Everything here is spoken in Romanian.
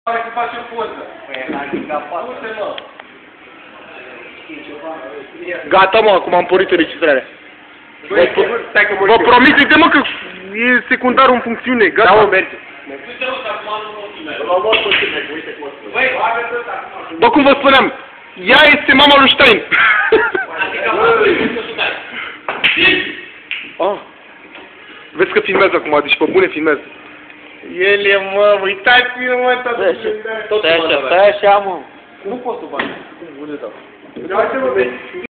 Pare că face poză. Păi e la handicapat. Nu se mă. Gata, mă, acum am pornit înregistrarea. Stai că mă Vă promiteți, mă, că e secundar în funcțiune. Gata. Da, mă, merge. Du-te ăsta acum nu mulțumesc. L-am luat cu tine, uite cum o spune. Băi, haideți ăsta acum. Bă, cum vă spuneam, ea este mama lui Stein. Oh. Vezi că filmează acum, deci pe bune filmează. Ele, mă, uitați-vă, mă, tot. Stai așa, mă. Nu pot să bani. Cum bune, da. Uitați-vă,